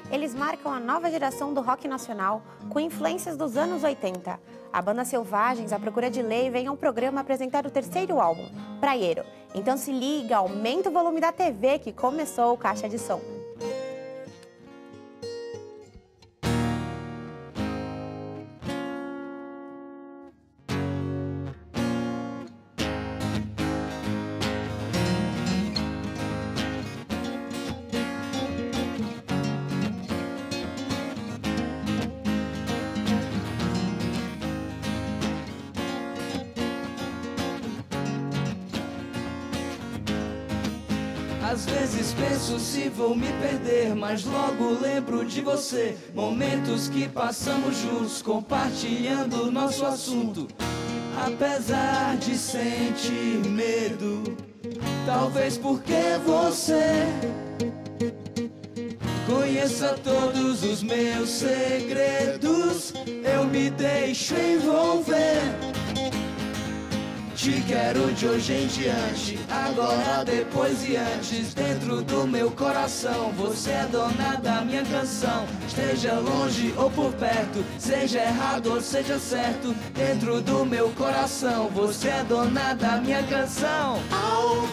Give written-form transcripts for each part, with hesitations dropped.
Eles marcam a nova geração do rock nacional com influências dos anos 80. A banda Selvagens, à procura de lei, vem ao programa apresentar o terceiro álbum, Praieiro. Então se liga, aumenta o volume da TV que começou o Caixa de Som. Às vezes penso se vou me perder, mas logo lembro de você. Momentos que passamos juntos, compartilhando nosso assunto. Apesar de sentir medo, talvez porque você conheça todos os meus segredos, eu me deixo envolver. Te quero de hoje em diante, agora, depois e antes. Dentro do meu coração, você é dona da minha canção. Esteja longe ou por perto, seja errado ou seja certo. Dentro do meu coração, você é dona da minha canção. Au,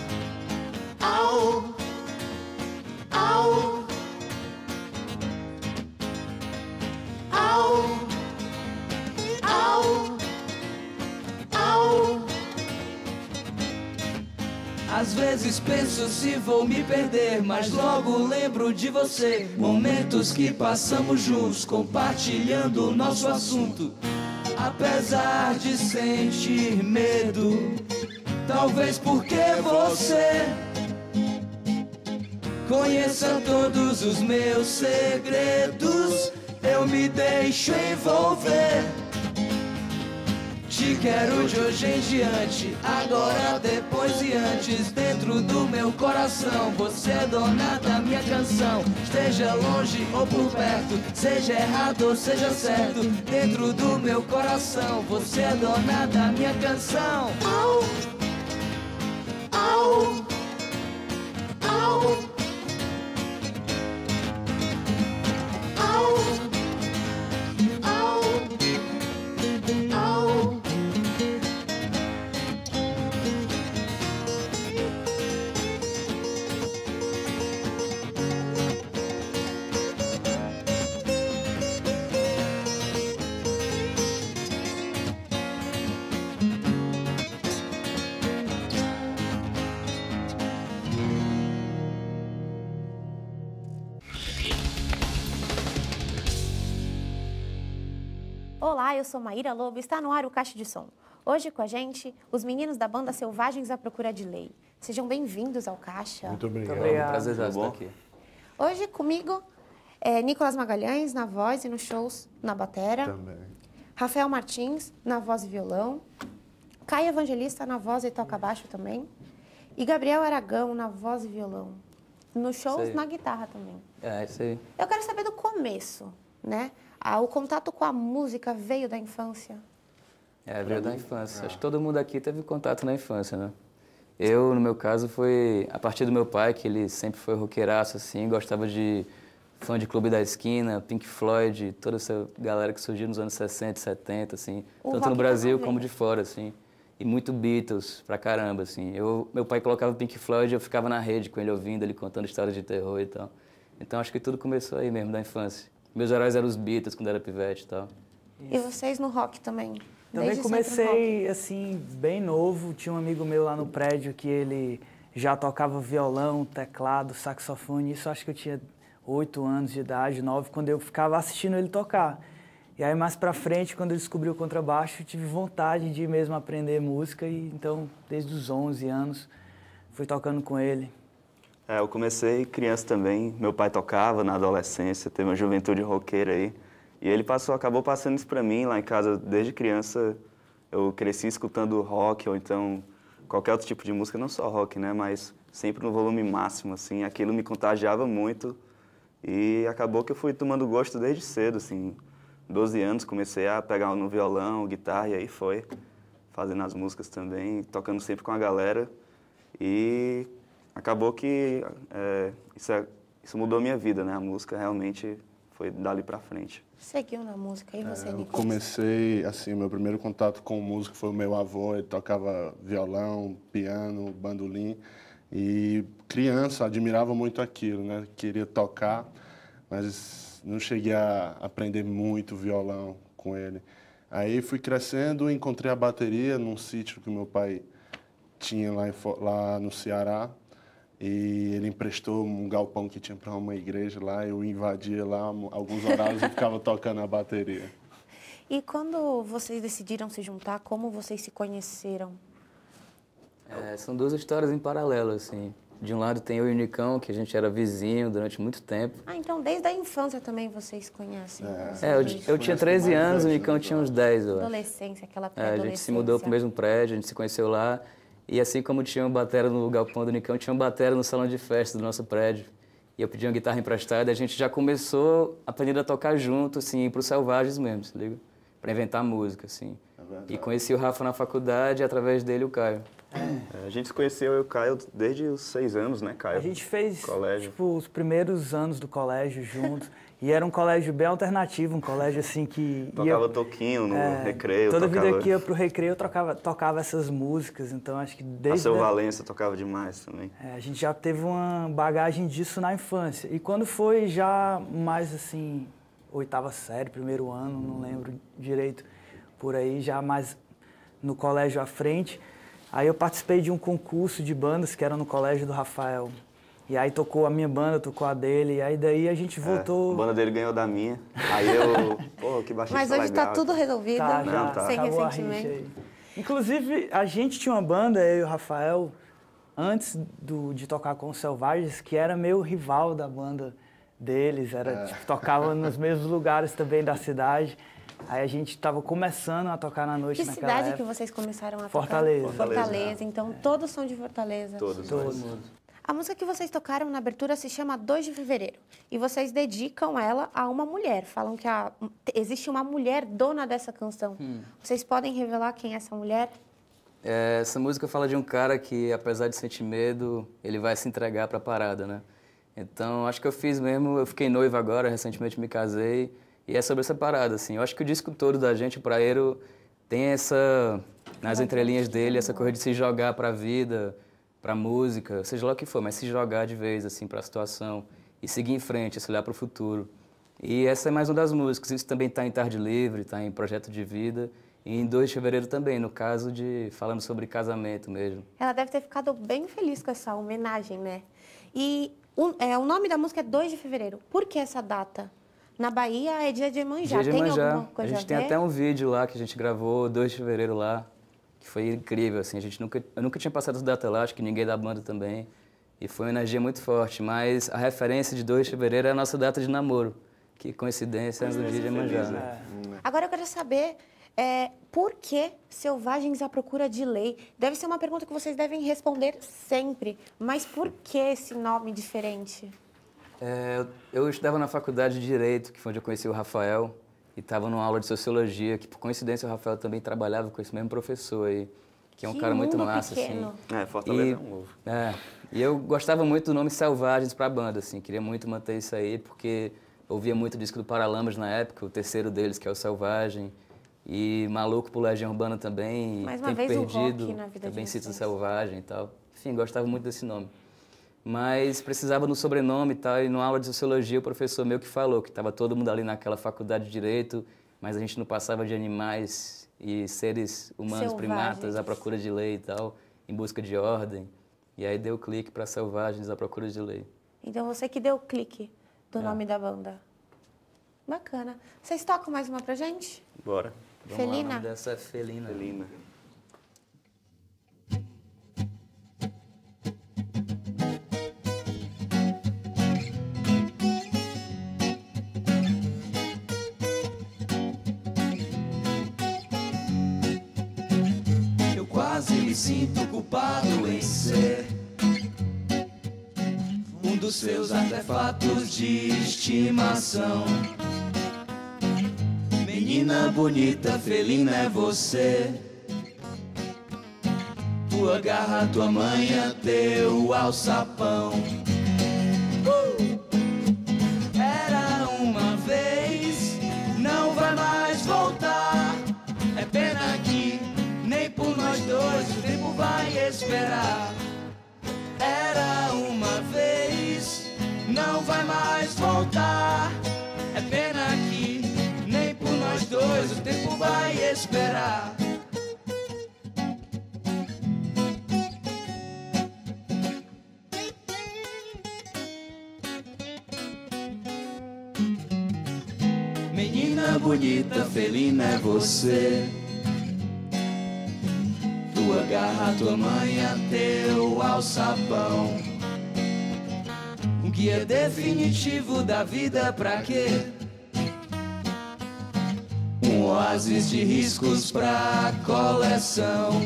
au, au, au, au. Às vezes penso se vou me perder, mas logo lembro de você. Momentos que passamos juntos, compartilhando nosso assunto. Apesar de sentir medo, talvez porque você conheça todos os meus segredos, eu me deixo envolver. Te quero de hoje em diante, agora, depois e antes. Dentro do meu coração, você é dona da minha canção. Esteja longe ou por perto, seja errado ou seja certo. Dentro do meu coração, você é dona da minha canção. Au, au, au, au, au, au. Olá, eu sou Maíra Lobo e está no ar o Caixa de Som. Hoje com a gente, os meninos da banda Selvagens à Procura de Lei. Sejam bem-vindos ao Caixa. Muito obrigado. Prazer estar aqui. Hoje comigo é Nicolas Magalhães na voz e nos shows na batera. Também. Rafael Martins na voz e violão. Caio Evangelista na voz e toca baixo também. E Gabriel Aragão na voz e violão. Nos shows, na guitarra também. É, isso aí. Eu quero saber do começo, né? O contato com a música veio da infância? Veio da infância. Acho que todo mundo aqui teve contato na infância, né? Eu, no meu caso, foi a partir do meu pai, que ele sempre foi roqueiraço, assim, gostava de fã de Clube da Esquina, Pink Floyd, toda essa galera que surgiu nos anos 60, 70, assim, tanto no Brasil como de fora, assim. E muito Beatles, pra caramba, assim. Meu pai colocava Pink Floyd, eu ficava na rede com ele ouvindo, ele contando histórias de terror e tal. Então acho que tudo começou aí mesmo, da infância. Meus heróis eram os Beatles quando era pivete e tal. E vocês no rock também? Também comecei, assim, bem novo. Tinha um amigo meu lá no prédio que ele já tocava violão, teclado, saxofone. Isso acho que eu tinha 8 anos de idade, 9, quando eu ficava assistindo ele tocar. E aí, mais pra frente, quando eu descobri o contrabaixo, eu tive vontade de mesmo aprender música. E então, desde os 11 anos, fui tocando com ele. Eu comecei criança também, meu pai tocava na adolescência, teve uma juventude roqueira aí. E ele acabou passando isso pra mim lá em casa desde criança. Eu cresci escutando rock ou então qualquer outro tipo de música, não só rock, né, mas sempre no volume máximo, assim. Aquilo me contagiava muito e acabou que eu fui tomando gosto desde cedo, assim. 12 anos comecei a pegar no violão, guitarra e aí foi fazendo as músicas também, tocando sempre com a galera. E acabou que isso isso mudou minha vida, né? A música realmente foi dali pra frente. Seguiu na música, e você, Eu Nicolas? comecei, assim, meu primeiro contato com música foi o meu avô, ele tocava violão, piano, bandolim, e criança, admirava muito aquilo, né? Queria tocar, mas não cheguei a aprender muito violão com ele. Aí fui crescendo, encontrei a bateria num sítio que meu pai tinha lá no Ceará, e ele emprestou um galpão que tinha para uma igreja lá, eu invadia lá alguns horários e ficava tocando a bateria. E quando vocês decidiram se juntar, como vocês se conheceram? São duas histórias em paralelo, assim. De um lado tem eu e o Nicão, que a gente era vizinho durante muito tempo. Ah, então desde a infância também vocês conhecem? Eu tinha 13 anos, o Nicão tinha uns 10, eu acho. Adolescência, aquela A pré-adolescência. gente se mudou pro mesmo prédio, a gente se conheceu lá. E assim como tinha uma batera no galpão do Nicão, tinha uma batera no salão de festa do nosso prédio. E eu pedi uma guitarra emprestada e a gente já começou aprendendo a tocar junto, assim, pros Selvagens mesmo, se liga? Pra inventar música, assim. E conheci o Rafa na faculdade e através dele o Caio. A gente se conheceu, eu e o Caio, desde os 6 anos, né, Caio? A gente fez, colégio. tipo, os primeiros anos do colégio juntos. E era um colégio bem alternativo, um colégio assim que... Tocava toquinho no recreio. Toda vida que ia pro recreio eu tocava essas músicas, então acho que desde... Seu Valença tocava demais também. A gente já teve uma bagagem disso na infância. E quando foi já mais assim, 8ª série, 1º ano, não lembro direito, por aí, já mais no colégio à frente, aí eu participei de um concurso de bandas que era no colégio do Rafael. E aí tocou a minha banda, tocou a dele, e aí daí a gente voltou... A banda dele ganhou da minha, aí eu... Pô, que baixista Mas hoje legal. tá tudo resolvido, Tá, já, sem acabou a ressentimento. rixa aí. Inclusive, a gente tinha uma banda, eu e o Rafael, antes de tocar com os Selvagens, que era meio rival da banda deles, tipo, tocava nos mesmos lugares também da cidade. Aí a gente estava começando a tocar na noite Que naquela cidade época. que vocês começaram a Fortaleza. tocar? Fortaleza. Então todos são de Fortaleza. Todos. A música que vocês tocaram na abertura se chama 2 de Fevereiro. E vocês dedicam ela a uma mulher. Falam que existe uma mulher dona dessa canção. Vocês podem revelar quem é essa mulher? Essa música fala de um cara que, apesar de sentir medo, ele vai se entregar pra parada, né? Então, acho que eu fiz mesmo, eu fiquei noivo agora, recentemente me casei, e é sobre essa parada, assim. Eu acho que o disco todo da gente, o Praieiro, tem nas entrelinhas dele, essa coisa de se jogar pra vida, pra música, seja lá o que for, mas se jogar de vez, assim, pra situação, e seguir em frente, se olhar pro futuro. E essa é mais uma das músicas, isso também tá em Tarde Livre, tá em Projeto de Vida, e em 2 de Fevereiro também, no caso falando sobre casamento mesmo. Ela deve ter ficado bem feliz com essa homenagem, né? E o nome da música é 2 de Fevereiro. Por que essa data? Na Bahia é dia de Iemanjá. Dia de Tem Iemanjá. alguma coisa A gente tem até um vídeo lá que a gente gravou, 2 de Fevereiro lá, que foi incrível, assim. Eu nunca tinha passado essa data lá, acho que ninguém da banda também. E foi uma energia muito forte, mas a referência de 2 de Fevereiro é a nossa data de namoro. Que coincidência, é no dia de Iemanjá. Agora eu quero saber por que Selvagens à Procura de Lei? Deve ser uma pergunta que vocês devem responder sempre, mas por que esse nome diferente? Eu estudava na faculdade de Direito, que foi onde eu conheci o Rafael, e estava numa aula de Sociologia, que por coincidência o Rafael também trabalhava com esse mesmo professor aí, que é um cara muito massa, pequeno. assim. Fortaleza é um ovo. E eu gostava muito do nome Selvagens pra banda, assim, queria muito manter isso aí, porque eu ouvia muito o disco do Paralamas na época, o terceiro deles, que é o Selvagem, e Maluco por Legião Urbana também, Mais uma Tempo vez o Perdido, rock na vida também de cita vocês. Selvagem e tal. Enfim, gostava muito desse nome. Mas precisava do sobrenome e tal, e numa aula de Sociologia o professor meu que falou que estava todo mundo ali naquela faculdade de Direito, mas a gente não passava de animais e seres humanos, Selvagens. primatas à procura de lei e tal, em busca de ordem. E aí deu clique para Selvagens à Procura de Lei. Então você que deu o clique do nome da banda. Bacana. Vocês tocam mais uma pra gente? Bora. Vamos lá, o Felina? nome dessa é Felina. Felina. Eu quase me sinto culpado em ser um dos seus artefatos de estimação. Menina bonita, felina é você. Tua garra, tua manha, teu alçapão. nós dois o tempo vai esperar. Era uma vez, não vai mais voltar. É pena que nem por nós dois o tempo vai esperar. Menina bonita, felina é você. Tua garra, tua manha, teu alçapão. Um guia definitivo da vida pra quê? Um oásis de riscos pra coleção.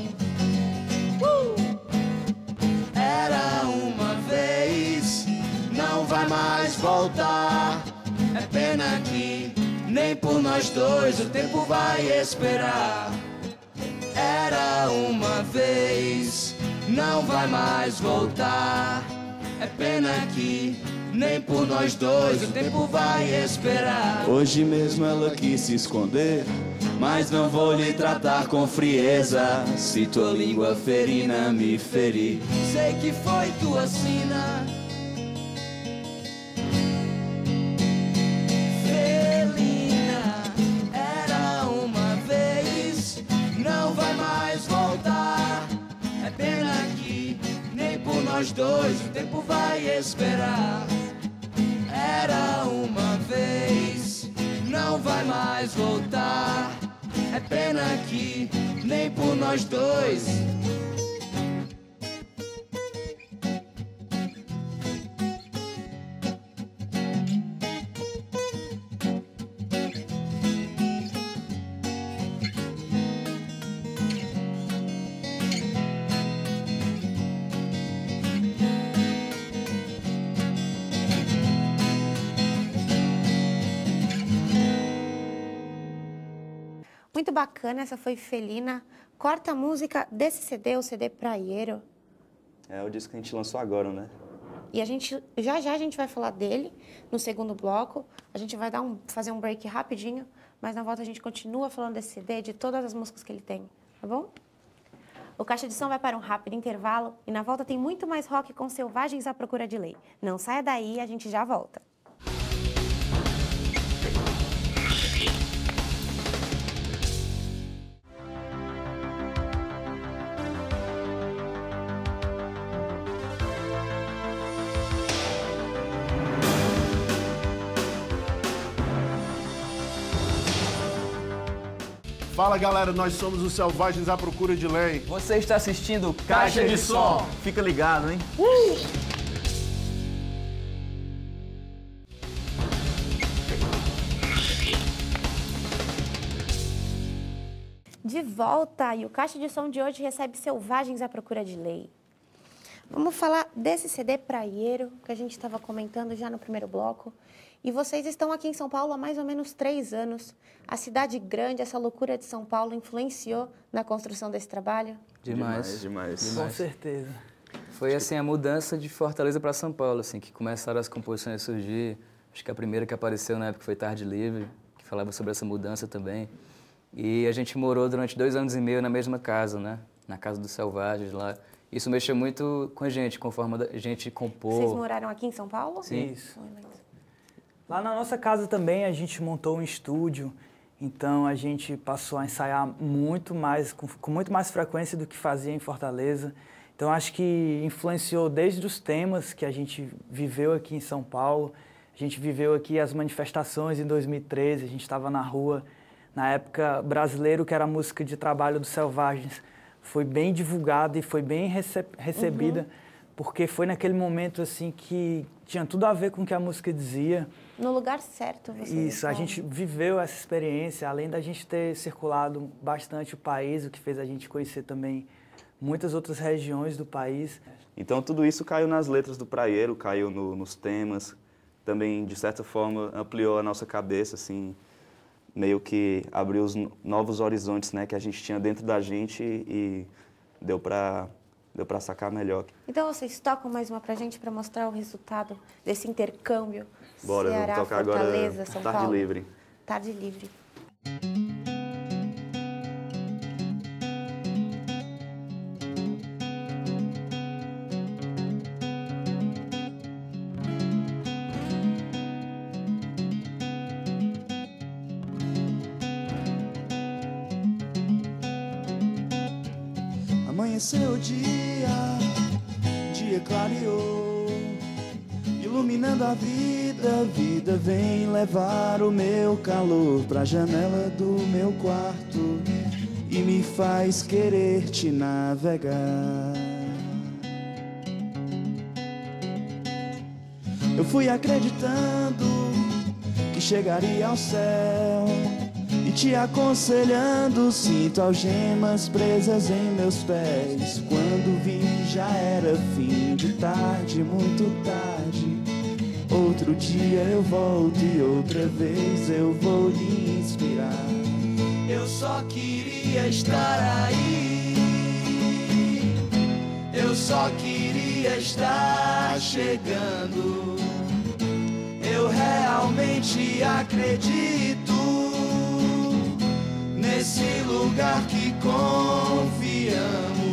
Era uma vez, não vai mais voltar. É pena que nem por nós dois o tempo vai esperar. Era uma vez, não vai mais voltar. É pena que nem por nós dois o tempo vai esperar. Hoje mesmo ela quis se esconder, mas não vou lhe tratar com frieza. Se tua língua ferina me ferir, sei que foi tua sina. Nós dois o tempo vai esperar. Era uma vez, não vai mais voltar. É pena que nem por nós dois. Muito bacana, essa foi Felina. Corta a música desse CD, o CD Praieiro. É o disco que a gente lançou agora, né? E a gente, já a gente vai falar dele no segundo bloco. A gente vai fazer um break rapidinho, mas na volta a gente continua falando desse CD, de todas as músicas que ele tem, tá bom? O Caixa de Som vai para um rápido intervalo e na volta tem muito mais rock com Selvagens à Procura de Lei. Não saia daí, a gente já volta. Fala galera, nós somos os Selvagens à Procura de Lei. Você está assistindo Caixa de Som. Fica ligado, hein? De volta, e o Caixa de Som de hoje recebe Selvagens à Procura de Lei. Vamos falar desse CD Praieiro, que a gente estava comentando já no primeiro bloco. E vocês estão aqui em São Paulo há mais ou menos 3 anos. A cidade grande, essa loucura de São Paulo, influenciou na construção desse trabalho? Demais. Com certeza. Foi assim a mudança de Fortaleza para São Paulo, assim, que começaram as composições a surgir. Acho que a primeira que apareceu na época foi Tarde Livre, que falava sobre essa mudança também. E a gente morou durante 2 anos e meio na mesma casa, né? Na casa dos Selvagens lá. Isso mexeu muito com a gente, conforme a gente compôs. Vocês moraram aqui em São Paulo? Sim. Isso. Lá na nossa casa também a gente montou um estúdio, então a gente passou a ensaiar muito mais, com muito mais frequência do que fazia em Fortaleza. Então acho que influenciou desde os temas que a gente viveu aqui em São Paulo. A gente viveu aqui as manifestações em 2013, a gente estava na rua. Na época, Brasileiro, que era a música de trabalho dos Selvagens, foi bem divulgada e foi bem recebida, porque foi naquele momento assim que tinha tudo a ver com o que a música dizia. No lugar certo, você Isso, a gente viveu essa experiência, além da gente ter circulado bastante o país, o que fez a gente conhecer também muitas outras regiões do país. Então tudo isso caiu nas letras do Praieiro, caiu nos temas, também de certa forma ampliou a nossa cabeça, assim, meio que abriu os novos horizontes, né, que a gente tinha dentro da gente e deu pra sacar melhor. Então vocês tocam mais uma pra gente para mostrar o resultado desse intercâmbio? Bora, Ceará, vamos tocar Fortaleza, agora São Tarde Paulo. Livre. Tarde Livre. Amanheceu o dia clareou, iluminando a vida vem levar o meu calor pra janela do meu quarto e me faz querer te navegar. Eu fui acreditando que chegaria ao céu e te aconselhando, sinto algemas presas em meus pés. Quando vi já era fim de tarde, muito tarde. Outro dia eu volto e outra vez eu vou lhe inspirar. Eu só queria estar aí, eu só queria estar chegando. Eu realmente acredito nesse lugar que confiamos,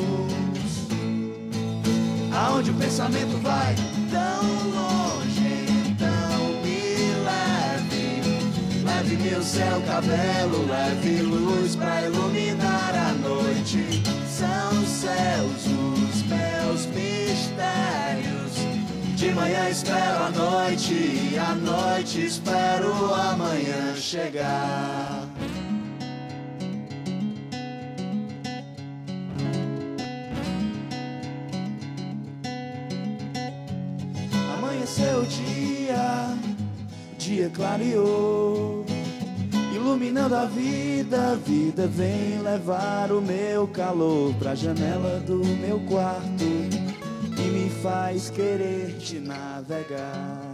aonde o pensamento vai tão longe, então me leve, leve meu céu, cabelo, leve luz pra iluminar a noite. São céus os meus mistérios. De manhã espero a noite e à noite espero amanhã chegar. Amanheceu o dia clareou, iluminando a vida vem levar o meu calor pra janela do meu quarto e me faz querer te navegar.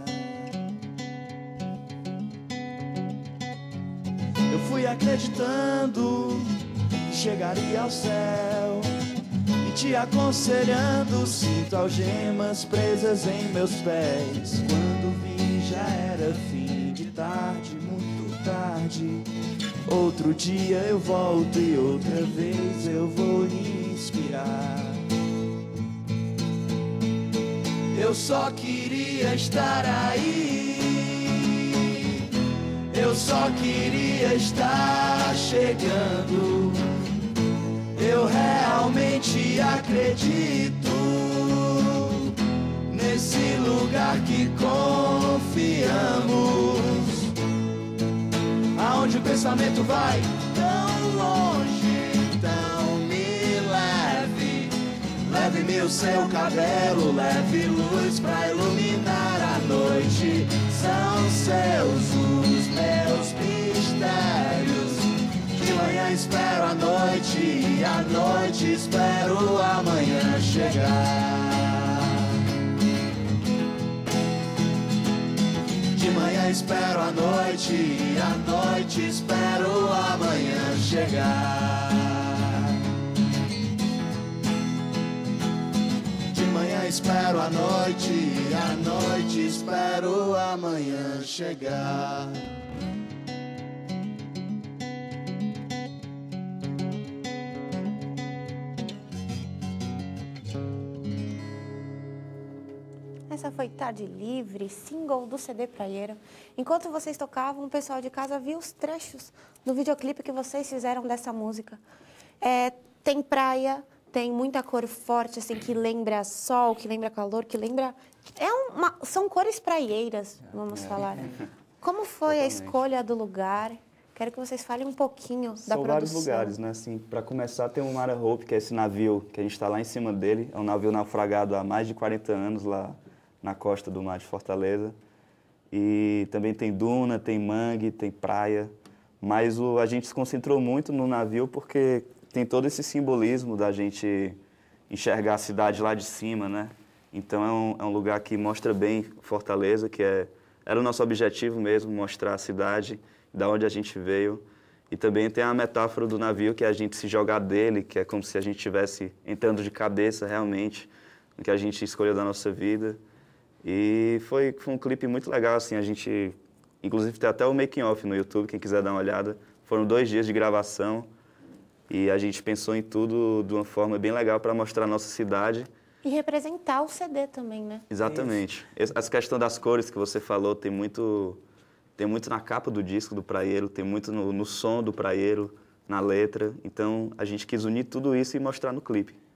Eu fui acreditando que chegaria ao céu e te aconselhando, sinto algemas presas em meus pés. Quando vi já era fim de tarde, muito tarde. Outro dia eu volto e outra vez eu vou lhe inspirar. Eu só queria estar aí, eu só queria estar chegando. Eu realmente acredito nesse lugar que confiamos, aonde o pensamento vai tão longe, então me leve, leve-me o seu cabelo, leve luz pra iluminar a noite. São seus os meus mistérios. De manhã espero a noite e à noite espero amanhã chegar. De manhã espero a noite e à noite espero amanhã chegar. De manhã espero a noite e à noite espero amanhã chegar. Essa foi Tarde Livre, single do CD Praieiro. Enquanto vocês tocavam, o pessoal de casa viu os trechos do videoclipe que vocês fizeram dessa música. Tem praia, tem muita cor forte, assim, que lembra sol, que lembra calor, que lembra... São cores praieiras, vamos falar. Como foi a escolha do lugar? Quero que vocês falem um pouquinho da produção. São vários lugares, né? Assim, para começar, tem o Mara Hope, que é esse navio que a gente está lá em cima dele. É um navio naufragado há mais de 40 anos lá na costa do mar de Fortaleza. E também tem duna, tem mangue, tem praia. Mas a gente se concentrou muito no navio porque tem todo esse simbolismo da gente enxergar a cidade lá de cima, né? Então é um lugar que mostra bem Fortaleza, que era o nosso objetivo mesmo, mostrar a cidade, da onde a gente veio. E também tem a metáfora do navio, que é a gente se jogar dele, que é como se a gente estivesse entrando de cabeça realmente no que a gente escolheu da nossa vida. E foi um clipe muito legal, assim, a gente... Inclusive tem até o making off no YouTube, quem quiser dar uma olhada. Foram 2 dias de gravação e a gente pensou em tudo de uma forma bem legal para mostrar a nossa cidade. E representar o CD também, né? Exatamente. Essa questão das cores que você falou, tem muito na capa do disco do Praieiro, tem muito no som do Praieiro, na letra. Então, a gente quis unir tudo isso e mostrar no clipe.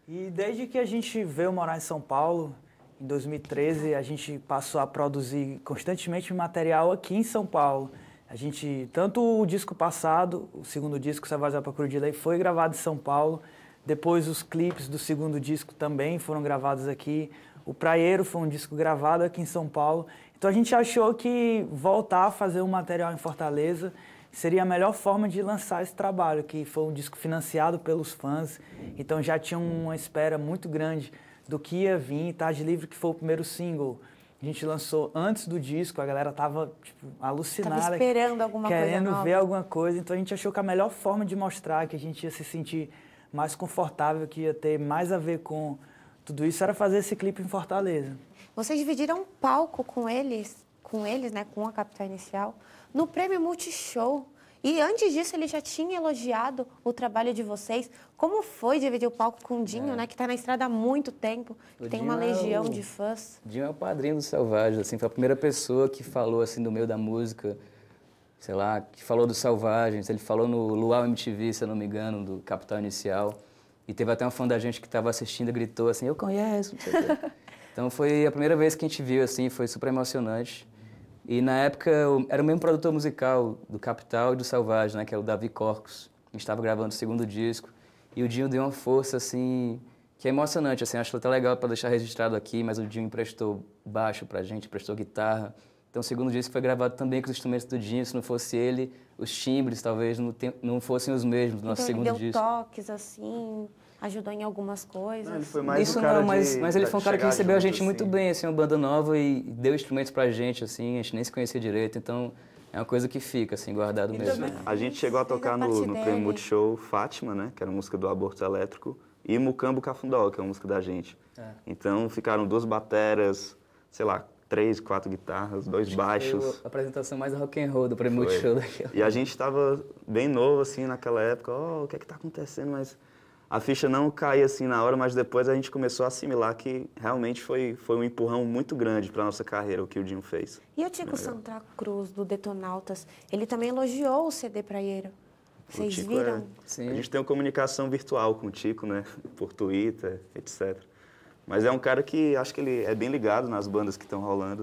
E desde que a gente veio morar em São Paulo, em 2013, a gente passou a produzir constantemente material aqui em São Paulo. A gente, tanto o disco passado, o segundo disco, Selvagens à Procura de Lei, foi gravado em São Paulo. Depois os clipes do segundo disco também foram gravados aqui. O Praieiro foi um disco gravado aqui em São Paulo. Então a gente achou que voltar a fazer um material em Fortaleza seria a melhor forma de lançar esse trabalho, que foi um disco financiado pelos fãs. Então já tinha uma espera muito grande do que ia vir. Tarde Livre, que foi o primeiro single, a gente lançou antes do disco, a galera tava alucinada. Tava esperando alguma coisa querendo nova. ver alguma coisa. Então a gente achou que a melhor forma de mostrar que a gente ia se sentir mais confortável, que ia ter mais a ver com tudo isso, era fazer esse clipe em Fortaleza. Vocês dividiram palco com eles, né, com a Capital Inicial, no Prêmio Multishow. E antes disso, ele já tinha elogiado o trabalho de vocês. Como foi dividir o palco com o Dinho, né, que está na estrada há muito tempo, que tem uma legião de fãs? Dinho é o padrinho dos Selvagens, assim, foi a primeira pessoa que falou, assim, do meio da música, sei lá, que falou dos Selvagens. Ele falou no Luau MTV, se eu não me engano, do Capital Inicial. E teve até um fã da gente que estava assistindo e gritou assim, eu conheço, não sei o quê. Então foi a primeira vez que a gente viu, assim, foi super emocionante. E na época era o mesmo produtor musical do Capital e do Selvagem, né, que é o Davi Corcos. A gente estava gravando o segundo disco e o Dinho deu uma força, assim, que é emocionante, assim, acho até legal para deixar registrado aqui, mas o Dinho emprestou baixo pra gente, emprestou guitarra. Então o segundo disco foi gravado também com os instrumentos do Dinho, se não fosse ele, os timbres talvez não fossem os mesmos do nosso segundo disco. Então ele deu toques, assim, ajudou em algumas coisas. Não, ele foi mais Isso um cara não, mas ele foi um cara que recebeu a gente junto, muito assim. bem, assim, uma banda nova e deu instrumentos pra gente, assim, a gente nem se conhecia direito, então é uma coisa que fica, assim, guardado mesmo. A gente chegou a tocar Fez a parte no dele. Prêmio Multishow Fátima, né, que era a música do Aborto Elétrico, e Mucambo Cafundó, que é a música da gente. Então ficaram 2 bateras, sei lá, 3, 4 guitarras, 2 baixos. Foi a apresentação mais rock and roll do Prêmio Multishow daquela. E a gente estava bem novo, assim, naquela época. O que é que tá acontecendo? Mas a ficha não caía, assim, na hora, mas depois a gente começou a assimilar que realmente foi um empurrão muito grande para nossa carreira, o que o Dinho fez. E o Tico Santa Cruz, do Detonautas, ele também elogiou o CD Praieiro. Vocês Tico viram? Sim. A gente tem uma comunicação virtual com o Tico, né? Por Twitter, etc. Mas é um cara que acho que ele é bem ligado nas bandas que estão rolando.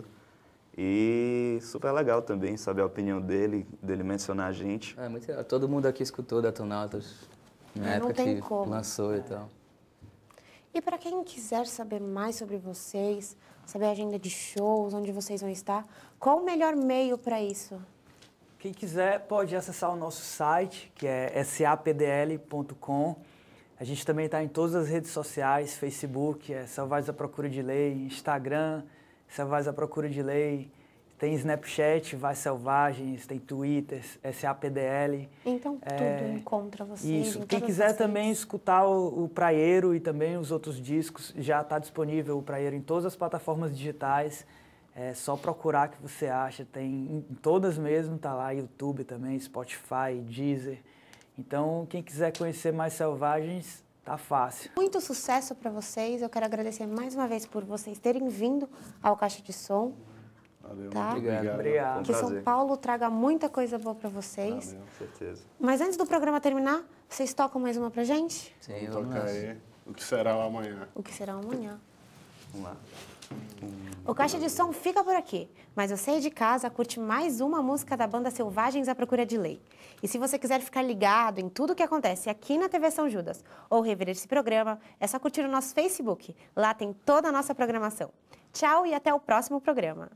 E super legal também saber a opinião dele mencionar a gente. É, muito legal. Todo mundo aqui escutou Detonautas na época tem que como. lançou e tal. E para quem quiser saber mais sobre vocês, saber a agenda de shows, onde vocês vão estar, qual o melhor meio para isso? Quem quiser pode acessar o nosso site, que é sapdl.com. A gente também está em todas as redes sociais, Facebook, Selvagens à Procura de Lei, Instagram, Selvagens à Procura de Lei, tem Snapchat, Vai Selvagens, tem Twitter, SAPDL. Então, tudo encontra vocês. Isso. em Quem todas quiser as também redes. escutar o Praieiro e também os outros discos, já está disponível o Praieiro em todas as plataformas digitais. É só procurar que você acha, tem em todas mesmo, tá lá, YouTube também, Spotify, Deezer. Então, quem quiser conhecer mais Selvagens, tá fácil. Muito sucesso para vocês. Eu quero agradecer mais uma vez por vocês terem vindo ao Caixa de Som. Valeu, Tá. muito Obrigado. Foi um Que São prazer. Paulo traga muita coisa boa para vocês. Valeu. Com certeza. Mas antes do programa terminar, vocês tocam mais uma pra gente? Sim, vamos Toca lá. aí. O que será o amanhã? O que será amanhã? Vamos lá. O Caixa de Som fica por aqui, mas você aí de casa curte mais uma música da banda Selvagens à Procura de Lei. E se você quiser ficar ligado em tudo o que acontece aqui na TV São Judas ou rever esse programa, é só curtir o nosso Facebook. Lá tem toda a nossa programação. Tchau e até o próximo programa.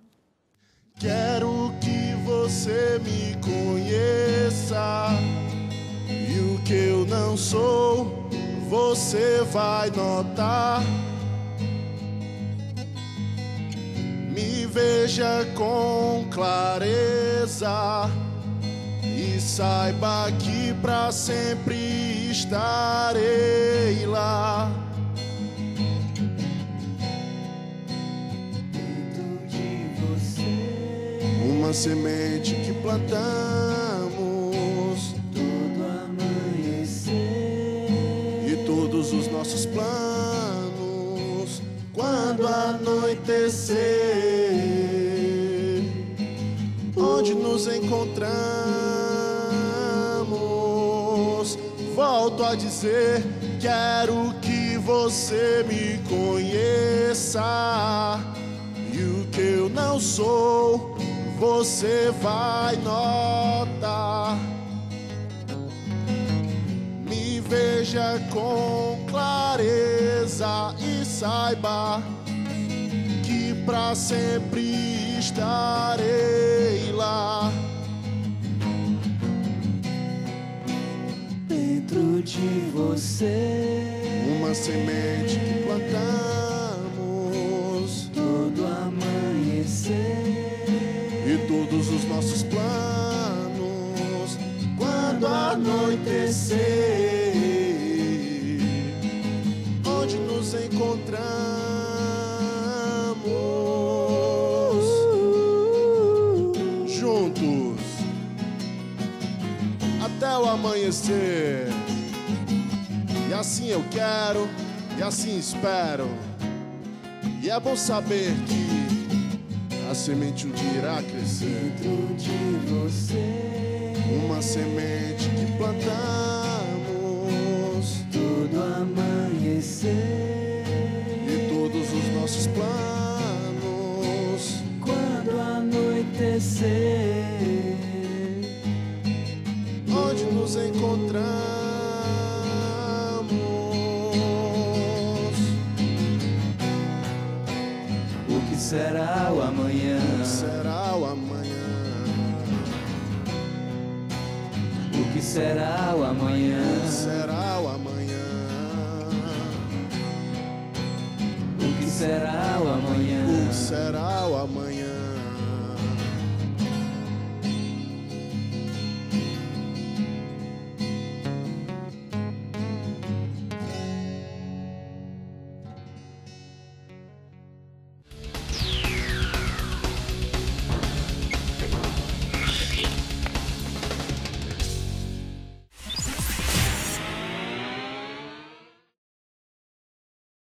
Quero que você me conheça, e o que eu não sou, você vai notar. Me veja com clareza e saiba que pra sempre estarei lá. Uma semente que plantamos todo amanhecer, e todos os nossos planos quando anoitecer. Onde nos encontramos, volto a dizer, quero que você me conheça. E o que eu não sou, você vai notar. Me veja com clareza e saiba que pra sempre estarei lá. Dentro de você, uma semente que plantamos todo amanhecer, e todos os nossos planos quando anoitecer, onde nos encontramos juntos até o amanhecer. E assim eu quero, e assim espero. E é bom saber que a semente um dia irá crescer. dentro de você, Uma semente que plantamos todo amanhecer, e todos os nossos planos quando anoitecer, onde nos encontramos. o que será o amanhã? Será o amanhã. O que será o amanhã? Será o amanhã. O que será o amanhã? Será o amanhã.